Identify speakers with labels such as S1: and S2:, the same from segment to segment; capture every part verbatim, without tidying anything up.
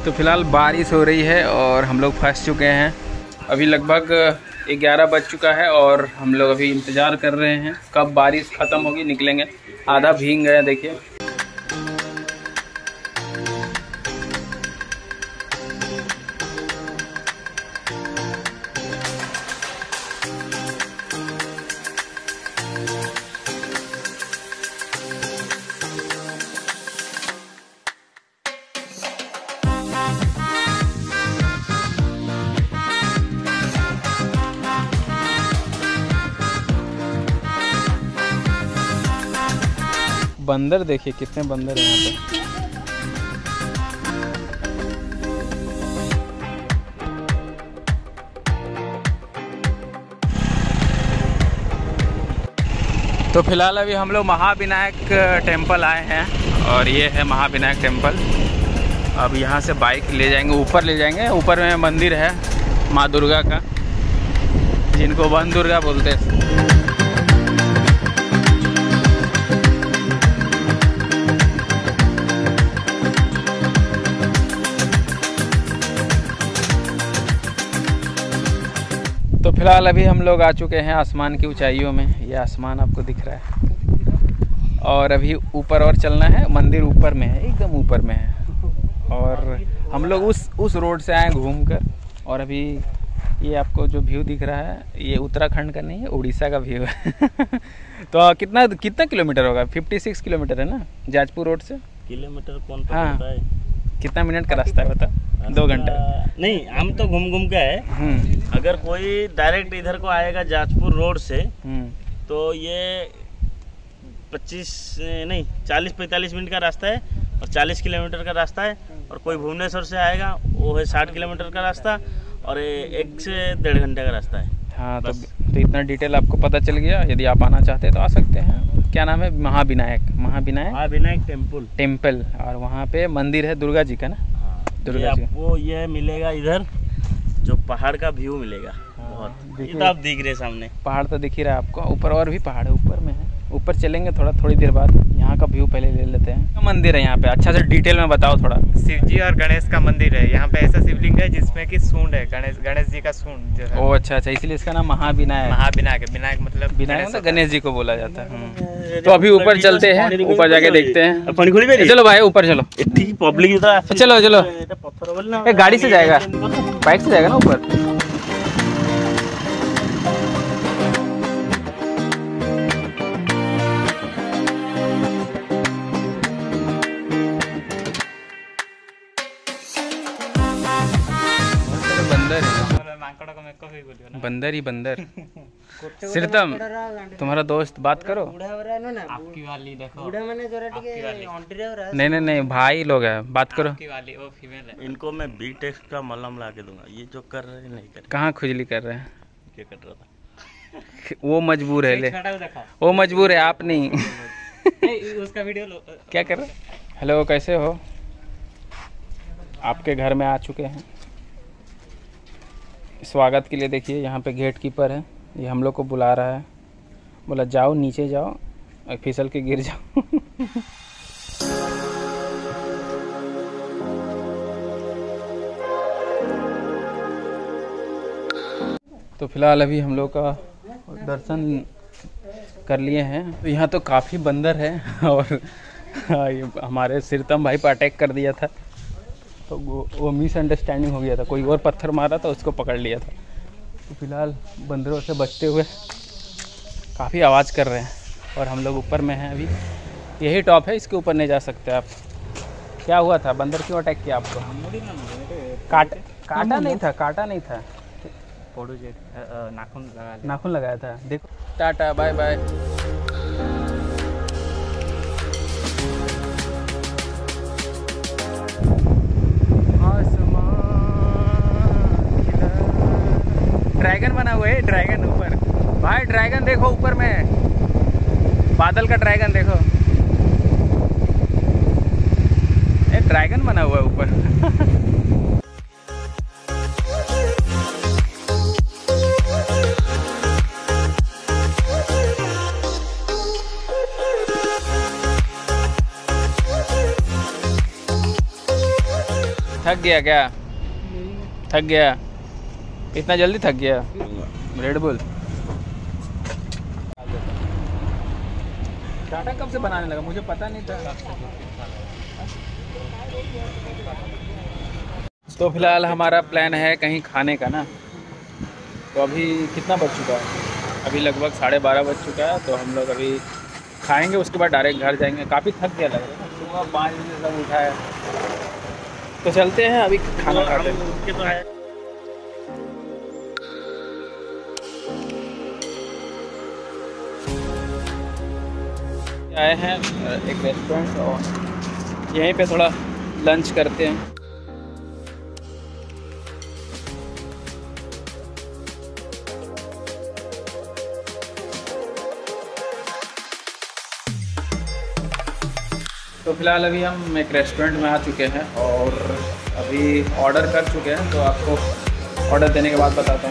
S1: तो फिलहाल बारिश हो रही है और हम लोग फंस चुके हैं। अभी लगभग ग्यारह बज चुका है और हम लोग अभी इंतज़ार कर रहे हैं कब बारिश ख़त्म होगी, निकलेंगे। आधा भीग गया देखिए। बंदर देखिए कितने बंदर हैं यहाँ पे। तो फिलहाल अभी हम लोग महाविनायक टेम्पल आए हैं और ये है महाविनायक टेम्पल। अब यहाँ से बाइक ले जाएंगे, ऊपर ले जाएंगे। ऊपर में मंदिर है माँ दुर्गा का, जिनको वन दुर्गा बोलते हैं। तो फिलहाल अभी हम लोग आ चुके हैं आसमान की ऊंचाइयों में। ये आसमान आपको दिख रहा है और अभी ऊपर और चलना है। मंदिर ऊपर में है, एकदम ऊपर में है। और हम लोग उस उस रोड से आए घूम कर। और अभी ये आपको जो व्यू दिख रहा है ये उत्तराखंड का नहीं है, उड़ीसा का व्यू है। तो कितना कितना किलोमीटर होगा? छप्पन किलोमीटर है ना जाजपुर रोड से?
S2: किलोमीटर कौन
S1: हाँ, कितना मिनट का रास्ता है बता? दो घंटे
S2: नहीं, हम तो घूम घूम के आए। अगर कोई डायरेक्ट इधर को आएगा जाजपुर रोड से तो ये पच्चीस नहीं चालीस पैंतालीस मिनट का रास्ता है और चालीस किलोमीटर का रास्ता है। और कोई भुवनेश्वर से आएगा वो है साठ किलोमीटर का रास्ता और एक से डेढ़ घंटे का रास्ता है। हाँ, तो,
S1: तो इतना डिटेल आपको पता चल गया। यदि आप आना चाहते हैं तो आ सकते हैं। क्या नाम है? महाविनायक महाविनायक
S2: महाविनायक टेम्पल
S1: टेम्पल और वहाँ पे मंदिर है दुर्गा जी का ना।
S2: दुर्गा जी आपको ये मिलेगा इधर जो पहाड़ का व्यू मिलेगा। बहुत ये तो आप दिख रहे सामने
S1: पहाड़ तो दिख ही रहा है आपको। ऊपर और भी पहाड़ है, ऊपर में है। ऊपर चलेंगे थोड़ा थोड़ी देर बाद। यहाँ का व्यू पहले ले लेते हैं। मंदिर है यहाँ पे, अच्छा से डिटेल में बताओ थोड़ा।
S3: शिव जी और गणेश का मंदिर है यहाँ पे। ऐसा शिवलिंग है जिसमें कि सूंड है, गणेश गणेश जी का सूंड।
S1: ओ अच्छा अच्छा, इसलिए इसका नाम महाविनायक।
S3: महाविनायक विनायक मतलब
S1: विनायक मतलब गणेश जी को बोला जाता है। तो अभी ऊपर चलते हैं, ऊपर जाके देखते हैं। चलो भाई ऊपर चलो।
S2: पब्लिक
S1: चलो चलो, गाड़ी से जाएगा, बाइक से जाएगा ना ऊपर। बंदर ही बंदर। सिरतम तुम्हारा दोस्त, बात करो।
S3: आपकी वाली देखो,
S1: नहीं नहीं नहीं, भाई लोग हैं, बात करो।
S3: आपकी वाली वो फीमेल है।
S2: इनको मैं बी टेस्ट का मलहम ला के दूंगा। ये जो कर रहे हैं नहीं कर।
S1: कहाँ खुजली कर रहे हैं?
S2: क्या कर रहा था?
S1: वो मजबूर है, ले वो मजबूर है, आप नहीं।
S3: उसका वीडियो लो।
S1: क्या कर रहे? हेलो, कैसे हो? आपके घर में आ चुके हैं। स्वागत के लिए देखिए यहाँ पे गेट कीपर है, ये हम लोग को बुला रहा है। बोला जाओ नीचे जाओ, फिसल के गिर जाओ। तो फिलहाल अभी हम लोग का दर्शन कर लिए हैं। तो यहाँ तो काफ़ी बंदर है और ये हमारे सिरतम भाई पर अटैक कर दिया था। तो वो वो मिसअंडरस्टैंडिंग हो गया था, कोई और पत्थर मारा था, उसको पकड़ लिया था। तो फिलहाल बंदरों से बचते हुए काफ़ी आवाज़ कर रहे हैं और हम लोग ऊपर में हैं। अभी यही टॉप है, इसके ऊपर नहीं जा सकते आप। क्या हुआ था? बंदर क्यों अटैक किया आपको? काट काटा नहीं था, काटा नहीं था,
S3: नाखून लगा
S1: नाखून लगाया था। देखो, टाटा बाय बाय। ड्रैगन बना हुआ है, ड्रैगन ऊपर। भाई ड्रैगन देखो ऊपर में, बादल का ड्रैगन देखो। ए ड्रैगन बना हुआ है ऊपर। थक गया क्या? थक गया? इतना जल्दी थक गया? रेड बुल टाटा कब से बनाने लगा? मुझे पता नहीं था। तो फिलहाल हमारा प्लान है कहीं खाने का ना। तो अभी कितना बज चुका है? अभी लगभग साढ़े बारह बज चुका है। तो हम लोग अभी खाएंगे, उसके बाद डायरेक्ट घर जाएंगे। काफ़ी थक गया लग रहा है ना, सुबह पाँच बजे तक उठा है। तो चलते हैं अभी खाना खाते हैं। आए हैं एक रेस्टोरेंट और यहीं पे थोड़ा लंच करते हैं। तो फिलहाल अभी हम एक रेस्टोरेंट में आ चुके हैं और अभी ऑर्डर कर चुके हैं। तो आपको ऑर्डर देने के बाद बताता हूँ।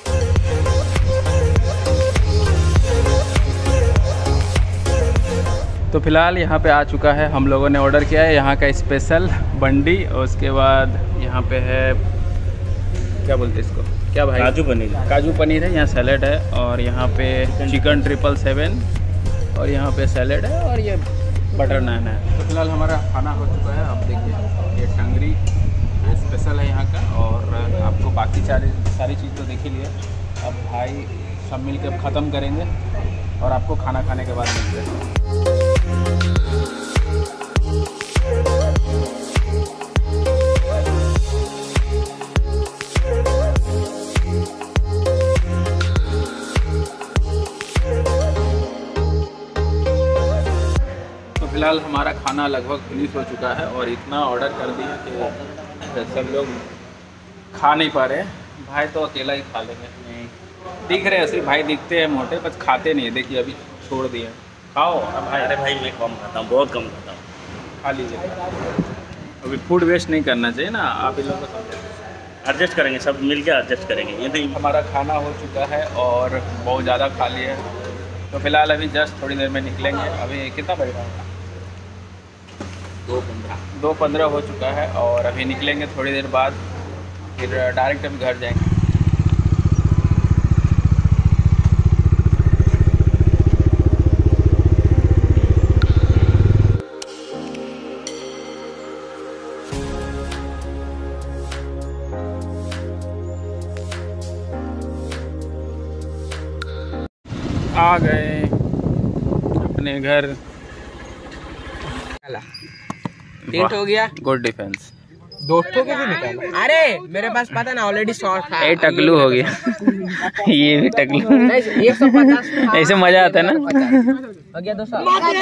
S1: तो फिलहाल यहाँ पे आ चुका है, हम लोगों ने ऑर्डर किया है यहाँ का स्पेशल बंडी। और उसके बाद यहाँ पे है क्या बोलते हैं इसको, क्या भाई?
S2: काजू पनीर।
S1: काजू पनीर है, यहाँ सैलेड है और यहाँ पे चिकन ट्रिपल सेवन और यहाँ पे सैलेड है और ये बटर नान है। तो फिलहाल हमारा खाना हो चुका है। आप देखिए ये टंगरी स्पेशल है यहाँ का। और आपको बाकी सारी सारी चीज़ तो देख ही लिया। अब भाई सब मिल के अब ख़त्म करेंगे और आपको खाना खाने के बाद मिलते हैं। तो फिलहाल हमारा खाना लगभग फिनिश हो चुका है और इतना ऑर्डर कर दिया कि सब लोग खा नहीं पा रहे। भाई तो अकेला ही खा लेंगे। नहीं दिख रहे हैं, सिर्फ भाई दिखते हैं मोटे, बस खाते नहीं है। देखिए अभी छोड़ दिए। खाओ भाई।
S2: अरे भाई मैं कम खाता हूँ, बहुत कम खाता हूँ।
S1: खा लीजिए। अभी फूड वेस्ट नहीं करना चाहिए ना, आप इन लोगों को
S2: एडजस्ट करेंगे, सब मिल के एडजस्ट करेंगे। ये नहीं
S1: हमारा खाना हो चुका है और बहुत ज़्यादा खा लिए है। तो फिलहाल अभी जस्ट थोड़ी देर में निकलेंगे। अभी कितना बज रहा है?
S2: दो पंद्रह
S1: दो पंद्रह हो चुका है और अभी निकलेंगे थोड़ी देर बाद, फिर डायरेक्ट अभी घर जाएंगे। आ गए अपने घर।
S4: टेंट हो गया।
S1: Good defence.
S4: दोस्तों के भी निकाला। अरे मेरे पास पता ना ऑलरेडी शॉर्ट था।
S1: ए टकलू हो गया। ये भी टकलू।
S4: एक सौ पचास
S1: ऐसे मजा आता है ना।
S4: हो गया दो सौ।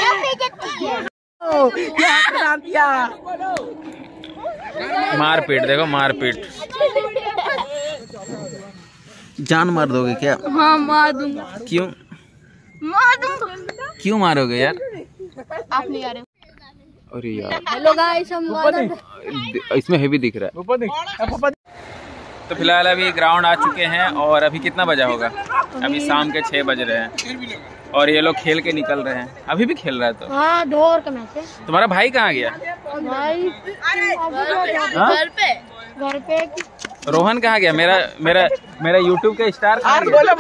S1: मारपीट देखो, मारपीट। जान मार दोगे क्या?
S5: हाँ मार दूंगा।
S1: क्यों
S5: मार दूंगा।
S1: क्यों मारोगे यार?
S5: आप नहीं आ रहे।
S1: अरे यार
S5: हेलो गाइस, हम
S1: इसमें हेवी दिख रहा है। तो फिलहाल अभी ग्राउंड आ चुके हैं और अभी कितना बजा होगा? अभी शाम के छः बज रहे हैं और ये लोग खेल के निकल रहे हैं। अभी भी खेल रहा है? तो
S5: हाँ दो ओवर का मैच है।
S1: तुम्हारा भाई कहाँ गया?
S5: भाई घर पे घर पे।
S1: रोहन कहाँ गया? मेरा मेरा मेरा यूट्यूब का स्टार कहाँ गया?
S4: बोलो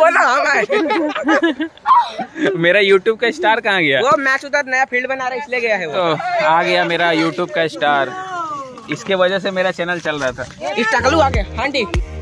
S4: बोलो।
S1: मेरा यूट्यूब का स्टार कहाँ गया?
S4: वो मैच उधर नया फील्ड बना रहा है इसलिए गया है वो।
S1: तो आ गया मेरा यूट्यूब का स्टार। इसके वजह से मेरा चैनल चल रहा था।
S4: इस टकलू आ गया। हाँ जी।